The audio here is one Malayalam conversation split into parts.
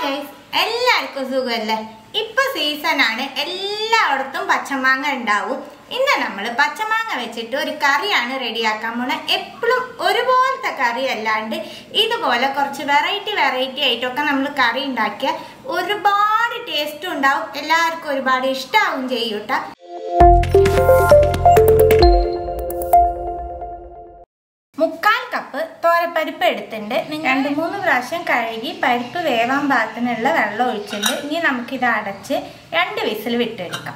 guys, എല്ലാവർക്കും സുഖമല്ലേ? ഇപ്പോൾ സീസൺ ആണ്, എല്ലായിടത്തും പച്ചമാങ്ങ ഉണ്ടാവും. ഇന്ന് നമ്മൾ പച്ചമാങ്ങ വെച്ചിട്ട് ഒരു കറിയാണ് റെഡിയാക്കാൻ പോണത്. എപ്പോഴും ഒരുപോലത്തെ കറി അല്ലാണ്ട് ഇതുപോലെ കുറച്ച് വെറൈറ്റി ആയിട്ടൊക്കെ നമ്മൾ കറി ഉണ്ടാക്കിയാൽ ഒരുപാട് ടേസ്റ്റ് ഉണ്ടാവും, എല്ലാവർക്കും ഒരുപാട് ഇഷ്ടമാവും ചെയ്യൂട്ട. മുക്കാൽ കപ്പ് തോരപ്പരിപ്പ് എടുത്തിട്ടുണ്ട്. 2-3 പ്രാവശ്യം കഴുകി പരിപ്പ് വേവാൻ പാകത്തിനുള്ള വെള്ളം ഒഴിച്ചിട്ടുണ്ട്. ഇനി നമുക്കിത് അടച്ച് 2 വിസിൽ വിട്ടെടുക്കാം.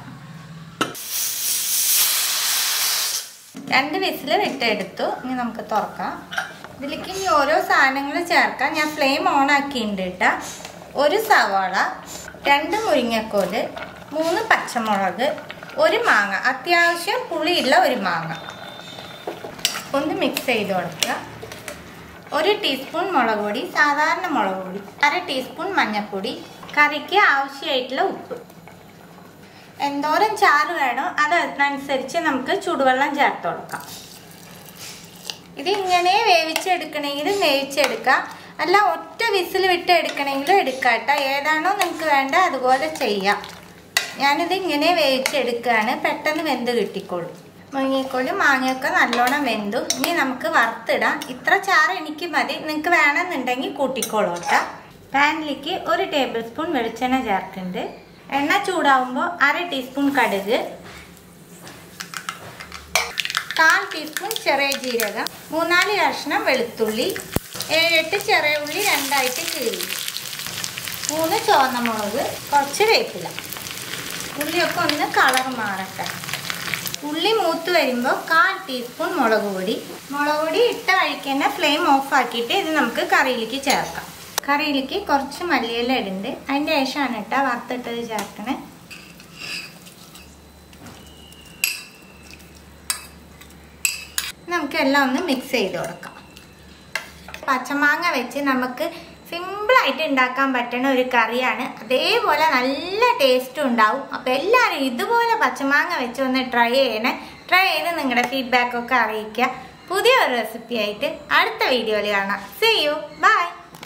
2 വിസിൽ വിട്ടെടുത്തു. ഇനി നമുക്ക് തുറക്കാം. ഇതിലേക്ക് ഇനി ഓരോ സാധനങ്ങൾ ചേർക്കാം. ഞാൻ ഫ്ലെയിം ഓൺ ആക്കിയിട്ടുണ്ട് കേട്ടോ. 1 സവാള, 2 മുരിങ്ങക്കോല്, 3 പച്ചമുളക്, 1 മാങ്ങ, അത്യാവശ്യം പുളിയുള്ള 1 മാങ്ങ. ഒന്ന് മിക്സ് ചെയ്ത് കൊടുക്കുക. 1 ടീസ്പൂൺ മുളക് പൊടി, സാധാരണ മുളക് പൊടി, 1/2 ടീസ്പൂൺ മഞ്ഞൾപ്പൊടി, കറിക്ക് ആവശ്യമായിട്ടുള്ള ഉപ്പ്. എന്തോരം ചാറ് വേണോ അതനുസരിച്ച് നമുക്ക് ചൂടുവെള്ളം ചേർത്ത് കൊടുക്കാം. ഇത് ഇങ്ങനെ വേവിച്ചെടുക്കണമെങ്കിൽ വേവിച്ചെടുക്കാം, അല്ല ഒറ്റ വിസിൽ വിട്ട് എടുക്കണമെങ്കിലും എടുക്കാം കേട്ടോ. ഏതാണോ നിങ്ങൾക്ക് വേണ്ട അതുപോലെ ചെയ്യാം. ഞാനിത് ഇങ്ങനെ വേവിച്ചെടുക്കുകയാണ്, പെട്ടെന്ന് വെന്ത് കിട്ടിക്കോളും. മുരിങ്ങക്കോലും മാങ്ങയൊക്കെ നല്ലോണം വെന്തു. ഇനി നമുക്ക് വറുത്തിടാം. ഇത്ര ചാറ് എനിക്ക് മതി, നിങ്ങൾക്ക് വേണമെന്നുണ്ടെങ്കിൽ കൂട്ടിക്കോളൂ കേട്ടോ. പാനിലേക്ക് 1 ടേബിൾ സ്പൂൺ വെളിച്ചെണ്ണ ചേർക്കുന്നുണ്ട്. എണ്ണ ചൂടാവുമ്പോൾ 1/2 ടീസ്പൂൺ കടുക്, 1/4 ടീസ്പൂൺ ചെറിയ ജീരകം, 3-4 കഷ്ണം വെളുത്തുള്ളി, 7-8 ചെറിയ ഉള്ളി 2ആയിട്ട് കീറി, 3 ചുവന്ന മുളക്, കുറച്ച് വേപ്പില. ഉള്ളിയൊക്കെ ഒന്ന് കളർ മാറട്ടെ. ഉള്ളി മൂത്ത് വരുമ്പോൾ 1/4 ടീസ്പൂൺ മുളക് പൊടി. മുളക് പൊടി ഇട്ട വഴിക്ക് തന്നെ ഫ്ലെയിം ഓഫ് ആക്കിയിട്ട് ഇത് നമുക്ക് കറിയിലേക്ക് ചേർക്കാം. കറിയിലേക്ക് കുറച്ച് മല്ലിയില ഇടുന്നുണ്ട്, അതിൻ്റെ ശേഷമാണ് കേട്ടോ വറുത്തിട്ടത് ചേർക്കണേ. നമുക്കെല്ലാം ഒന്ന് മിക്സ് ചെയ്ത് കൊടുക്കാം. പച്ചമാങ്ങ വെച്ച് നമുക്ക് സിമ്പിളായിട്ട് ഉണ്ടാക്കാൻ പറ്റുന്ന ഒരു കറിയാണ്. അതേപോലെ നല്ല ടേസ്റ്റും ഉണ്ടാവും. അപ്പോൾ എല്ലാവരും ഇതുപോലെ പച്ചമാങ്ങ വെച്ച് ഒന്ന് ട്രൈ ചെയ്യണേ. ട്രൈ ചെയ്ത് നിങ്ങളുടെ ഫീഡ്ബാക്കൊക്കെ അറിയിക്കുക. പുതിയൊരു റെസിപ്പി ആയിട്ട് അടുത്ത വീഡിയോയിൽ കാണാം. See you. Bye.